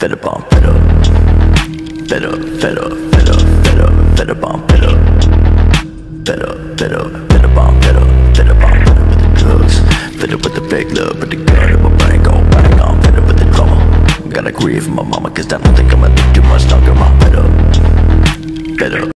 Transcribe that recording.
fed up, I'm fed up. Fed up, fed up, fed up, fed up, fed up, I'm fed up. Fed up, fed up, fed up, I'm fed up. Fed up, I'm fed up with the drugs. Fed up with the fake love, with the gun in my brain go bang. I'm fed up with the drama. Gotta grieve for my mama, cause I don't think I'ma live too much longer. I'm fed up. Fed up.